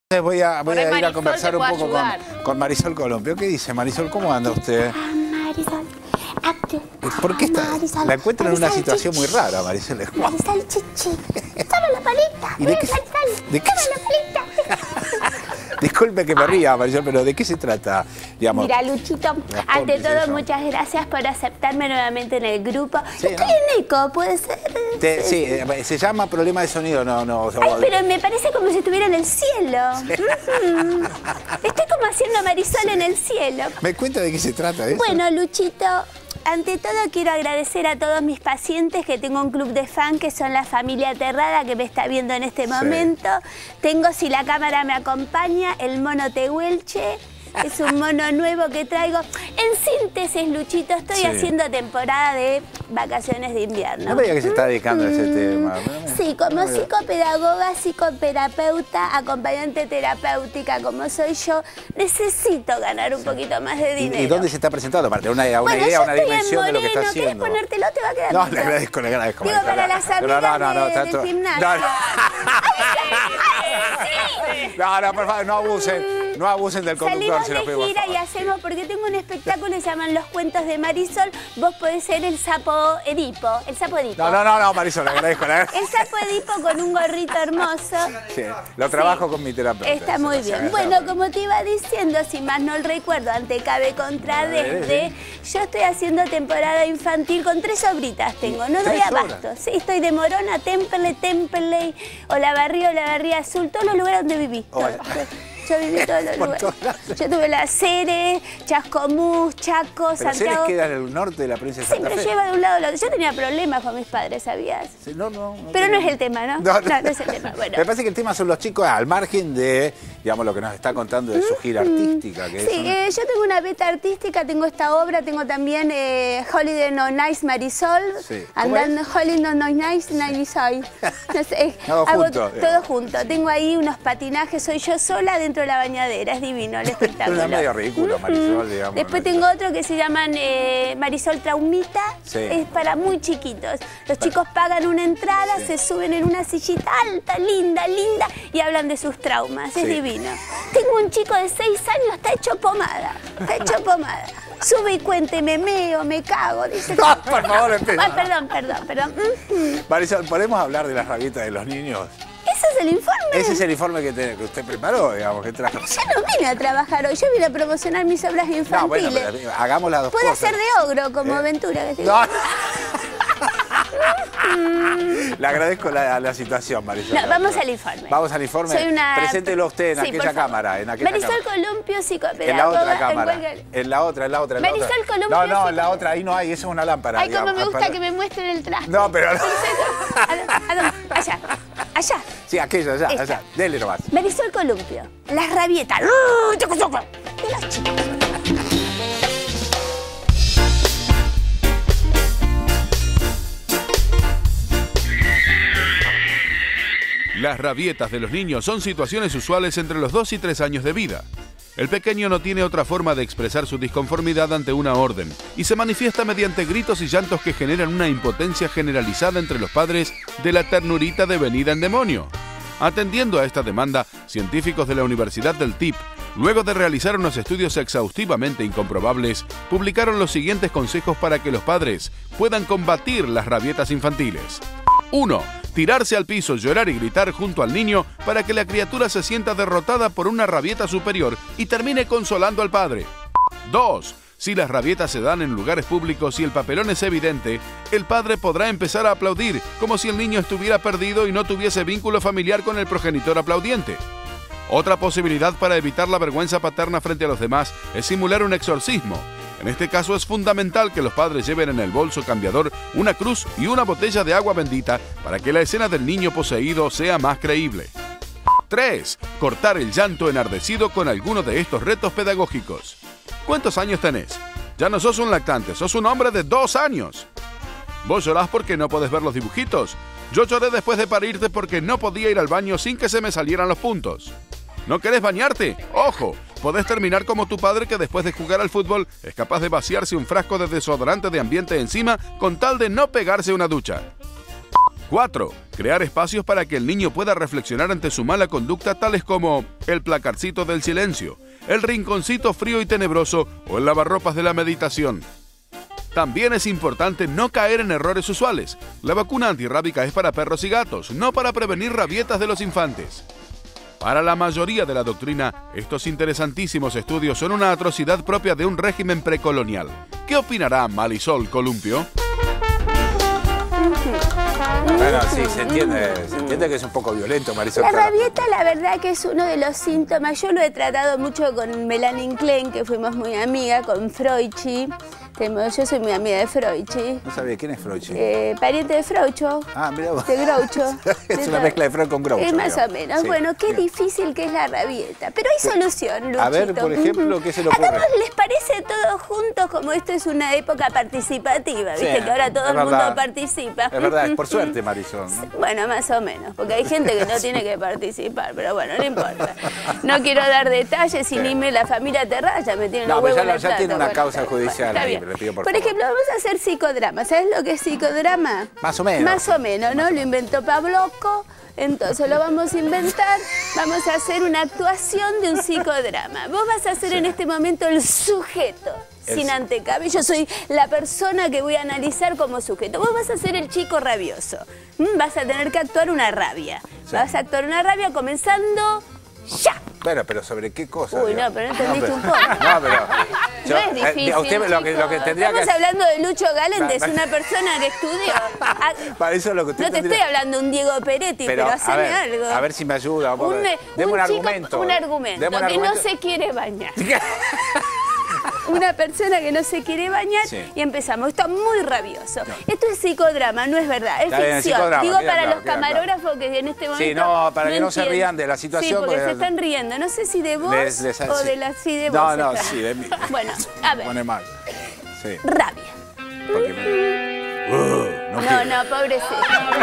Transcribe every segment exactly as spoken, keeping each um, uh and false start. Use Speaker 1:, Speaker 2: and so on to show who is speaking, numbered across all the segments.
Speaker 1: Voy a, voy a ir a conversar un poco con,
Speaker 2: ayudar.
Speaker 1: con Marisol Columpio. ¿Qué dice Marisol? ¿Cómo anda usted?
Speaker 3: Ah, Marisol. Actu.
Speaker 1: ¿Por qué está?
Speaker 3: Marisol.
Speaker 1: La encuentro en una
Speaker 3: Marisol
Speaker 1: situación
Speaker 3: Chichi.
Speaker 1: muy rara, Marisol.
Speaker 3: Marisol Chichi. Toma la palita.
Speaker 1: ¿Y de qué se-
Speaker 3: Marisol.
Speaker 1: de qué
Speaker 3: Toma
Speaker 1: se-
Speaker 3: la palita.
Speaker 1: Disculpe que me ría, Marisol, pero ¿de qué se trata? Digamos,
Speaker 3: Mira, Luchito,
Speaker 1: Responde,
Speaker 3: ante todo,
Speaker 1: eso.
Speaker 3: muchas gracias por aceptarme nuevamente en el grupo.
Speaker 1: Sí,
Speaker 3: Estoy
Speaker 1: ¿no?
Speaker 3: en eco, ¿puede ser?
Speaker 1: te- sí, eh, se llama problema de sonido, no, no. o-
Speaker 3: Ay, pero me parece como si estuviera en el cielo. Mm. Estoy como haciendo Marisol en el cielo.
Speaker 1: ¿Me cuenta de qué se trata eso?
Speaker 3: Bueno, Luchito, ante todo quiero agradecer a todos mis pacientes, que tengo un club de fan que son la familia Aterrada que me está viendo en este momento. Tengo, si la cámara me acompaña, el mono Tehuelche. Es un mono nuevo que traigo. En síntesis, Luchito, estoy
Speaker 1: Sí.
Speaker 3: haciendo temporada de vacaciones de invierno.
Speaker 1: No me diga que se está dedicando a ese tema.
Speaker 3: Sí, como psicopedagoga, psicoterapeuta, acompañante terapéutica como soy yo, necesito ganar un poquito más de
Speaker 1: ¿Y,
Speaker 3: dinero.
Speaker 1: y dónde se está presentando? Para tener una, una
Speaker 3: Bueno,
Speaker 1: idea,
Speaker 3: yo
Speaker 1: una
Speaker 3: estoy en
Speaker 1: dimensión de lo que está
Speaker 3: Moreno.
Speaker 1: haciendo.
Speaker 3: ¿Querés ponértelo? Te va a quedar
Speaker 1: No,
Speaker 3: lindo.
Speaker 1: le agradezco, le agradezco.
Speaker 3: Digo,
Speaker 1: Marisol.
Speaker 3: para las
Speaker 1: No,
Speaker 3: amigas
Speaker 1: no, no, no,
Speaker 3: de-
Speaker 1: tanto-
Speaker 3: del gimnasio.
Speaker 1: No, no.
Speaker 3: Ay,
Speaker 1: No, no, por favor, no abusen, no abusen del conductor.
Speaker 3: Salimos
Speaker 1: se lo
Speaker 3: de
Speaker 1: pido, por
Speaker 3: gira y
Speaker 1: favor.
Speaker 3: hacemos, porque tengo un espectáculo que se llaman Los Cuentos de Marisol. Vos podés ser el sapo Edipo, el sapo Edipo.
Speaker 1: No, no, no, no, Marisol, le agradezco. Le agradezco.
Speaker 3: El sapo Edipo con un gorrito hermoso.
Speaker 1: Sí, lo trabajo
Speaker 3: Sí.
Speaker 1: con mi terapeuta.
Speaker 3: Está
Speaker 1: eso,
Speaker 3: muy
Speaker 1: o sea,
Speaker 3: bien.
Speaker 1: está
Speaker 3: Bueno,
Speaker 1: bien.
Speaker 3: como te iba diciendo, si más no recuerdo, ante cabe contra desde, yo estoy haciendo temporada infantil con tres obritas tengo, no doy
Speaker 1: ¿Tres
Speaker 3: abasto.
Speaker 1: obras?
Speaker 3: Sí, estoy de Morona, Temperley, Temperley, Olavarría, Olavarría Azul, todos los lugares donde viví.
Speaker 1: Hola.
Speaker 3: Todos. Yo viví todos los
Speaker 1: Por
Speaker 3: lugares.
Speaker 1: todos lados.
Speaker 3: Yo tuve la Cere, Chascomús, Chaco,
Speaker 1: Pero Ceres
Speaker 3: Santiago.
Speaker 1: queda en el norte de la provincia de
Speaker 3: Sí,
Speaker 1: Santa
Speaker 3: pero
Speaker 1: Fe.
Speaker 3: yo iba de un lado a otro. Yo tenía problemas con mis padres, ¿sabías?
Speaker 1: Sí, no, no, no
Speaker 3: Pero no
Speaker 1: tengo-
Speaker 3: es el tema, ¿no?
Speaker 1: No, no.
Speaker 3: No, no es el tema. Bueno.
Speaker 1: Me parece que el tema son los chicos al margen de, digamos, lo que nos está contando de su gira artística. Que
Speaker 3: Sí,
Speaker 1: es una-
Speaker 3: eh, yo tengo una beta artística, tengo esta obra, tengo también eh, Holiday No Nice Marisol,
Speaker 1: Sí. ¿Cómo
Speaker 3: andando Holiday No Nice Marisol. No sé, eh,
Speaker 1: Todo
Speaker 3: hago
Speaker 1: junto,
Speaker 3: todo
Speaker 1: digamos.
Speaker 3: junto. Tengo ahí unos patinajes, soy yo sola dentro de la bañadera, es divino el espectáculo.
Speaker 1: Pero es medio ridículo, Marisol, digamos.
Speaker 3: Después
Speaker 1: ¿no?
Speaker 3: tengo otro que se llaman eh, Marisol Traumita,
Speaker 1: Sí.
Speaker 3: es para muy chiquitos. Los chicos pagan una entrada,
Speaker 1: Sí.
Speaker 3: se suben en una sillita alta, linda, linda, y hablan de sus traumas, es
Speaker 1: Sí.
Speaker 3: divino. Tengo un chico de seis años, está hecho pomada, está hecho pomada. Sube y cuente, me meo, me cago, dice.
Speaker 1: No, por favor, empieza.
Speaker 3: Ay, perdón, perdón, perdón. Ujú.
Speaker 1: Marisol, ¿podemos hablar de las rabietas de los niños?
Speaker 3: ¿Ese es el informe?
Speaker 1: Ese es el informe que, te- que usted preparó, digamos, que trajo.
Speaker 3: Yo no vine a trabajar hoy, yo vine a promocionar mis obras
Speaker 1: No,
Speaker 3: infantiles.
Speaker 1: bueno, pero hagamos las dos
Speaker 3: Puedo
Speaker 1: cosas.
Speaker 3: hacer de ogro como
Speaker 1: Eh,
Speaker 3: aventura. Que te
Speaker 1: No.
Speaker 3: digo.
Speaker 1: Le agradezco la, la situación, Marisol.
Speaker 3: No, vamos al informe.
Speaker 1: Vamos al informe.
Speaker 3: Soy una...
Speaker 1: Preséntelo usted en
Speaker 3: Sí, por
Speaker 1: aquella
Speaker 3: favor.
Speaker 1: cámara. En aquella
Speaker 3: Marisol
Speaker 1: cámara.
Speaker 3: Columpio,
Speaker 1: En
Speaker 3: psicopedagoga.
Speaker 1: la otra
Speaker 3: en
Speaker 1: cámara.
Speaker 3: cualquier-
Speaker 1: En la otra, en la otra. En la
Speaker 3: Marisol
Speaker 1: otra.
Speaker 3: Columpio,
Speaker 1: No, no, en la
Speaker 3: psico-
Speaker 1: otra. Ahí no hay, eso es una lámpara.
Speaker 3: Ay, como
Speaker 1: digamos,
Speaker 3: me gusta
Speaker 1: para-
Speaker 3: que me muestren el traste.
Speaker 1: No, pero no.
Speaker 3: ¿A dónde? ¿A dónde? Allá, allá.
Speaker 1: Sí, aquella, allá,
Speaker 3: Esta.
Speaker 1: allá. Dele nomás.
Speaker 3: Marisol Columpio, las rabietas. ¡Uh! choco, choco! De los chicos.
Speaker 4: Las rabietas de los niños son situaciones usuales entre los dos y tres años de vida. El pequeño no tiene otra forma de expresar su disconformidad ante una orden y se manifiesta mediante gritos y llantos que generan una impotencia generalizada entre los padres de la ternurita devenida en demonio. Atendiendo a esta demanda, científicos de la Universidad del T I P, luego de realizar unos estudios exhaustivamente incomprobables, publicaron los siguientes consejos para que los padres puedan combatir las rabietas infantiles. uno. Tirarse al piso, llorar y gritar junto al niño para que la criatura se sienta derrotada por una rabieta superior y termine consolando al padre. dos. Si las rabietas se dan en lugares públicos y el papelón es evidente, el padre podrá empezar a aplaudir como si el niño estuviera perdido y no tuviese vínculo familiar con el progenitor aplaudiente. Otra posibilidad para evitar la vergüenza paterna frente a los demás es simular un exorcismo. En este caso es fundamental que los padres lleven en el bolso cambiador una cruz y una botella de agua bendita para que la escena del niño poseído sea más creíble. tres. Cortar el llanto enardecido con alguno de estos retos pedagógicos. ¿Cuántos años tenés? Ya no sos un lactante, sos un hombre de dos años. ¿Vos llorás porque no podés ver los dibujitos? Yo lloré después de parirte porque no podía ir al baño sin que se me salieran los puntos. ¿No querés bañarte? ¡Ojo! Podés terminar como tu padre que después de jugar al fútbol es capaz de vaciarse un frasco de desodorante de ambiente encima con tal de no pegarse una ducha. cuatro. Crear espacios para que el niño pueda reflexionar ante su mala conducta, tales como el placarcito del silencio, el rinconcito frío y tenebroso o el lavarropas de la meditación. También es importante no caer en errores usuales. La vacuna antirrábica es para perros y gatos, no para prevenir rabietas de los infantes. Para la mayoría de la doctrina, estos interesantísimos estudios son una atrocidad propia de un régimen precolonial. ¿Qué opinará Marisol Columpio?
Speaker 1: Bueno, sí, se entiende, se entiende que es un poco violento, Marisol.
Speaker 3: La rabieta, la verdad que es uno de los síntomas. Yo lo he tratado mucho con Melanie Klein, que fuimos muy amigas, con Freuchi. Yo soy muy amiga de Freuchi.
Speaker 1: No sabía quién es Freuchi.
Speaker 3: Eh, pariente de Fraucho.
Speaker 1: Ah, mira vos.
Speaker 3: De Groucho.
Speaker 1: Es una mezcla de Freud con Groucho.
Speaker 3: Es más
Speaker 1: digamos.
Speaker 3: o menos.
Speaker 1: Sí.
Speaker 3: Bueno, qué
Speaker 1: Bien.
Speaker 3: difícil que es la rabieta. Pero hay solución, Luchito.
Speaker 1: A ver, por ejemplo, ¿qué se le ocurre?
Speaker 3: ¿A todos les parece todos juntos como esto es una época participativa? ¿Viste?
Speaker 1: Sí,
Speaker 3: Que ahora todo
Speaker 1: es
Speaker 3: el mundo
Speaker 1: verdad.
Speaker 3: participa.
Speaker 1: Es verdad, es por suerte, Marisol.
Speaker 3: Bueno, más o menos, porque hay gente que no tiene que participar, pero bueno, no importa. No quiero dar detalles y ni me la familia Terrada ya me tiene
Speaker 1: No,
Speaker 3: los
Speaker 1: pero
Speaker 3: huevos
Speaker 1: ya-
Speaker 3: en el
Speaker 1: ya
Speaker 3: plato.
Speaker 1: tiene una
Speaker 3: Bueno,
Speaker 1: causa
Speaker 3: está bien.
Speaker 1: judicial
Speaker 3: Bueno, está
Speaker 1: ahí,
Speaker 3: bien.
Speaker 1: le pido por
Speaker 3: Por
Speaker 1: favor.
Speaker 3: ejemplo, vamos a hacer psicodrama. ¿Sabes lo que es psicodrama?
Speaker 1: Más o menos.
Speaker 3: Más o menos, ¿no? Lo inventó Pavlovko. Entonces lo vamos a inventar, vamos a hacer una actuación de un psicodrama. Vos vas a ser en este momento el sujeto,
Speaker 1: El
Speaker 3: sin
Speaker 1: su-
Speaker 3: antecabello. Yo soy la persona que voy a analizar como sujeto. Vos vas a ser el chico rabioso. ¿Mm? Vas a tener que actuar una rabia.
Speaker 1: Sí.
Speaker 3: Vas a actuar una rabia comenzando ya.
Speaker 1: Bueno, pero ¿sobre qué cosa?
Speaker 3: Uy,
Speaker 1: digamos?
Speaker 3: no, pero no entendiste
Speaker 1: pero-
Speaker 3: un poco.
Speaker 1: No, pero...
Speaker 3: No es difícil,
Speaker 1: a usted lo que, lo que
Speaker 3: chicos.
Speaker 1: tendría
Speaker 3: Estamos
Speaker 1: que...
Speaker 3: hablando de Lucho Galente,
Speaker 1: Va-
Speaker 3: es una persona que estudió. Ah,
Speaker 1: Para eso es lo que usted
Speaker 3: no te
Speaker 1: tendría-
Speaker 3: estoy hablando de un Diego Peretti, pero,
Speaker 1: a
Speaker 3: haceme
Speaker 1: ver,
Speaker 3: algo.
Speaker 1: A ver si me ayuda.
Speaker 3: un,
Speaker 1: Deme
Speaker 3: un
Speaker 1: un,
Speaker 3: chico-
Speaker 1: argumento.
Speaker 3: un argumento
Speaker 1: Deme un
Speaker 3: que no
Speaker 1: argumento.
Speaker 3: se quiere bañar. Una persona que no se quiere bañar
Speaker 1: Sí.
Speaker 3: y empezamos. Está muy rabioso. Esto es psicodrama, no es verdad, es
Speaker 1: Está bien,
Speaker 3: ficción.
Speaker 1: psicodrama,
Speaker 3: Digo
Speaker 1: queda
Speaker 3: para
Speaker 1: claro,
Speaker 3: los
Speaker 1: queda claro.
Speaker 3: camarógrafos que en este momento.
Speaker 1: Sí, no, para que no se
Speaker 3: entienden.
Speaker 1: rían de la situación,
Speaker 3: Sí, porque
Speaker 1: porque-
Speaker 3: se están riendo. No sé si de vos
Speaker 1: Les- les-
Speaker 3: o
Speaker 1: sí.
Speaker 3: de la sí de
Speaker 1: No,
Speaker 3: vos.
Speaker 1: no,
Speaker 3: están.
Speaker 1: sí, de mí.
Speaker 3: Bueno, a
Speaker 1: Me
Speaker 3: ver.
Speaker 1: pone mal. Sí.
Speaker 3: Rabia.
Speaker 1: Porque me... Uh, no,
Speaker 3: No,
Speaker 1: quiero.
Speaker 3: no, pobrecito.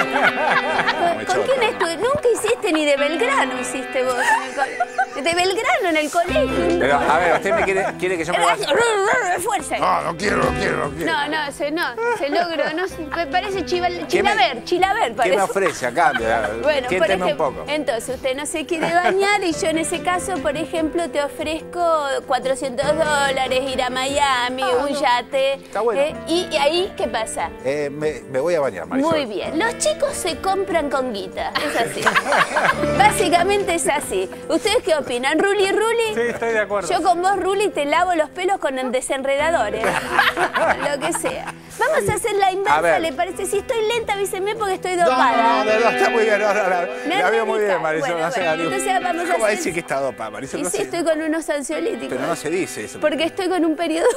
Speaker 1: Me
Speaker 3: ¿Con
Speaker 1: choca.
Speaker 3: quién estuve? Nunca hiciste ni de Belgrano, hiciste vos. en el co- De Belgrano en el colegio.
Speaker 1: Pero, a ver, ¿usted me quiere, quiere que yo me vaya?
Speaker 3: Fuerza.
Speaker 1: No, no quiero, no quiero, no quiero.
Speaker 3: No, no, se, no, se logró. No, me parece chival, chilaver, chilaver
Speaker 1: ¿Qué
Speaker 3: parece.
Speaker 1: me ofrece a cambio?
Speaker 3: Bueno, por
Speaker 1: Tiénteme
Speaker 3: ejemplo,
Speaker 1: un poco.
Speaker 3: entonces usted no se quiere bañar y yo en ese caso, por ejemplo, te ofrezco cuatrocientos dólares, ir a Miami, un yate.
Speaker 1: Está bueno.
Speaker 3: ¿eh? Y, y ahí, ¿qué pasa?
Speaker 1: Eh, me, me voy a bañar, Marisol.
Speaker 3: Muy bien. Los chicos se compran con guita. Es así. Básicamente es así. ¿Ustedes qué opinan? ¿Ruli, Ruli?
Speaker 1: Sí, estoy de acuerdo.
Speaker 3: Yo con vos, Ruli, te lavo los pelos con desenredadores. Lo que sea. Vamos a hacer la
Speaker 1: A
Speaker 3: inversa,
Speaker 1: ver.
Speaker 3: ¿le parece? Si estoy lenta, avísenme porque estoy
Speaker 1: No,
Speaker 3: dopada.
Speaker 1: no, no, no, está muy bien. No, no, no.
Speaker 3: Me
Speaker 1: La veo muy bien,
Speaker 3: radical.
Speaker 1: Marisol.
Speaker 3: Bueno,
Speaker 1: no se
Speaker 3: bueno,
Speaker 1: haga ni-
Speaker 3: entonces vamos a
Speaker 1: ¿Cómo va a
Speaker 3: hacer-
Speaker 1: decir que está dopa, Marisol?
Speaker 3: Y
Speaker 1: No
Speaker 3: sí,
Speaker 1: sé.
Speaker 3: estoy con unos ansiolíticos.
Speaker 1: Pero no se dice eso.
Speaker 3: Porque estoy con un periodo...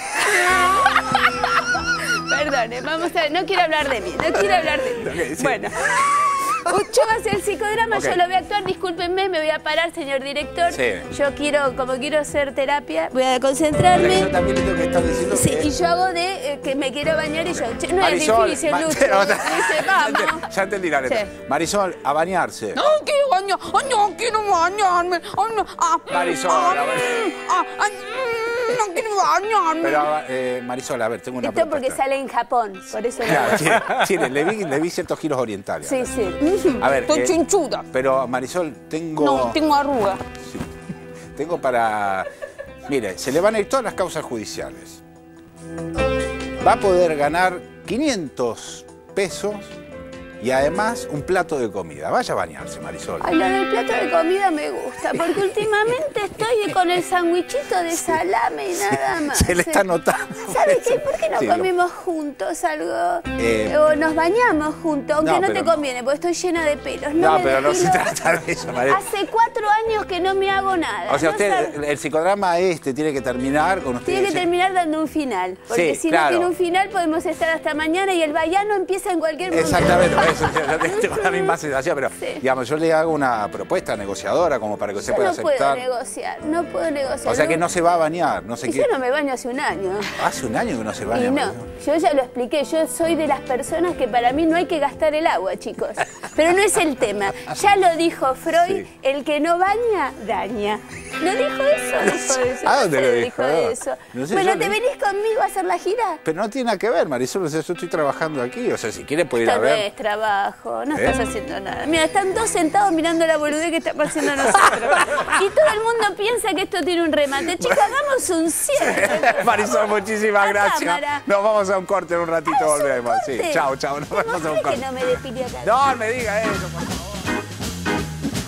Speaker 3: Perdone, vamos a ver, no quiero hablar de mí, no quiero hablar de mí.
Speaker 1: Ok, sí.
Speaker 3: Bueno, yo voy a hacer el psicodrama,
Speaker 1: Ok.
Speaker 3: yo lo voy a actuar, discúlpenme, me voy a parar, señor director.
Speaker 1: Sí.
Speaker 3: Yo quiero, como quiero hacer terapia, voy a
Speaker 1: Yo
Speaker 3: concentrarme.
Speaker 1: también le tengo que estar diciendo
Speaker 3: Sí,
Speaker 1: que...
Speaker 3: y yo hago de eh, que me quiero bañar y yo, che, no
Speaker 1: Marisol,
Speaker 3: es difícil,
Speaker 1: Ma-
Speaker 3: Lucho.
Speaker 1: No,
Speaker 3: Dice,
Speaker 1: ya, ente-
Speaker 3: vamos.
Speaker 1: ya entendí la letra.
Speaker 3: Sí.
Speaker 1: Marisol, a bañarse.
Speaker 2: No quiero bañar, ay, no quiero bañarme. Ay, no, ah,
Speaker 1: Marisol,
Speaker 2: ah,
Speaker 1: a ver.
Speaker 2: ah, ay, mm, no quiero bañarme.
Speaker 1: Pero, eh, Marisol, a ver, tengo una
Speaker 3: Esto porque
Speaker 1: propuesta.
Speaker 3: sale en Japón, por eso no.
Speaker 1: Claro, sí, sí, le, le vi, le vi ciertos giros orientales.
Speaker 3: Sí, sí.
Speaker 1: A ver,
Speaker 2: Estoy
Speaker 1: eh,
Speaker 2: chinchuda.
Speaker 1: pero Marisol, tengo...
Speaker 2: No, tengo arruga.
Speaker 1: Sí. Tengo para... Mire, se le van a ir todas las causas judiciales. Va a poder ganar quinientos pesos y además un plato de comida. Vaya a bañarse, Marisol.
Speaker 3: Ay, lo del plato de comida me gusta, porque últimamente estoy con el sandwichito de salame y nada más.
Speaker 1: Se le está notando.
Speaker 3: ¿Sabes qué? ¿Por qué no
Speaker 1: Sí, lo-
Speaker 3: comemos juntos algo?
Speaker 1: Eh,
Speaker 3: o nos bañamos juntos, aunque
Speaker 1: no,
Speaker 3: no,
Speaker 1: pero
Speaker 3: te
Speaker 1: no.
Speaker 3: conviene, porque estoy llena de pelos.
Speaker 1: No,
Speaker 3: me
Speaker 1: pero no se
Speaker 3: depilo.
Speaker 1: trata de eso, Marisol.
Speaker 3: Hace cuatro años que no me hago nada.
Speaker 1: O sea,
Speaker 3: no
Speaker 1: usted,
Speaker 3: sabe-
Speaker 1: el, el psicodrama este tiene que terminar con usted.
Speaker 3: Tiene que
Speaker 1: diciendo-
Speaker 3: terminar dando un final, porque
Speaker 1: Sí,
Speaker 3: si
Speaker 1: claro.
Speaker 3: no tiene un final podemos estar hasta mañana y el vallano empieza en cualquier momento.
Speaker 1: Exactamente, por eso yo tengo la misma sensación, pero
Speaker 3: Sí.
Speaker 1: digamos, yo le hago una propuesta negociadora como para que usted
Speaker 3: Yo
Speaker 1: pueda
Speaker 3: no puedo
Speaker 1: aceptar.
Speaker 3: negociar, no puedo negociar.
Speaker 1: O sea que no se va a bañar, no sé
Speaker 3: Y
Speaker 1: qué.
Speaker 3: yo no me baño hace un año.
Speaker 1: Hace un año que no se baña.
Speaker 3: Y no,
Speaker 1: Marisol.
Speaker 3: yo ya lo expliqué, yo soy de las personas que para mí no hay que gastar el agua, chicos. Pero no es el tema. Ya lo dijo Freud,
Speaker 1: Sí.
Speaker 3: el que no baña daña. ¿No dijo eso? No dijo eso.
Speaker 1: ¿A dónde
Speaker 3: No
Speaker 1: lo
Speaker 3: sé,
Speaker 1: dijo?
Speaker 3: eso.
Speaker 1: No sé,
Speaker 3: bueno,
Speaker 1: yo
Speaker 3: ¿te
Speaker 1: le-
Speaker 3: venís conmigo a hacer la gira?
Speaker 1: Pero no tiene nada que ver, Marisol, o sea, yo estoy trabajando aquí, o sea, si quiere puede ir
Speaker 3: Esto
Speaker 1: a
Speaker 3: no
Speaker 1: ver.
Speaker 3: es trabajo, no
Speaker 1: ¿Eh?
Speaker 3: estás haciendo nada. Mira, están todos sentados mirando la boludez que estamos haciendo nosotros. Y todo el mundo piensa que esto tiene un remate. Chicos, hagamos un cierre.
Speaker 1: Marisol, muchísimas
Speaker 3: La
Speaker 1: gracias.
Speaker 3: cámara.
Speaker 1: Nos vamos a un corte en un ratito,
Speaker 3: Ah, ¿es un
Speaker 1: volvemos. Sí,
Speaker 3: corte?
Speaker 1: chao, chao, nos
Speaker 3: ¿Cómo
Speaker 1: vamos a un
Speaker 3: crees
Speaker 1: corte.
Speaker 3: que no me depilé acá?
Speaker 1: No me diga eso, por favor.